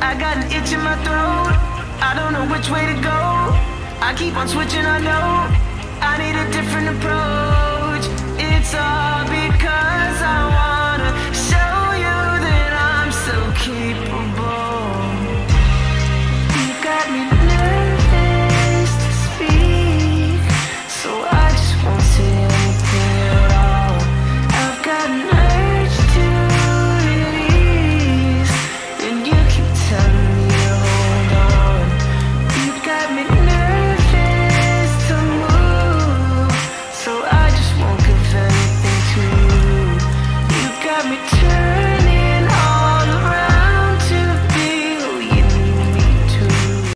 I got an itch in my throat. I don't know which way to go. I keep on switching, I know. I need a different approach. It's all because I